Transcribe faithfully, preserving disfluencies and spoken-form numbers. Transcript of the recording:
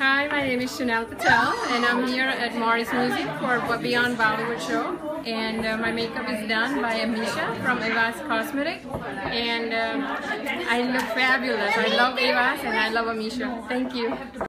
Hi, my name is Chanel Patel, and I'm here at Morris Music for Beyond Bollywood show. And uh, my makeup is done by Amisha from Evas Cosmetic, and uh, I look fabulous. I love Evas and I love Amisha. Thank you.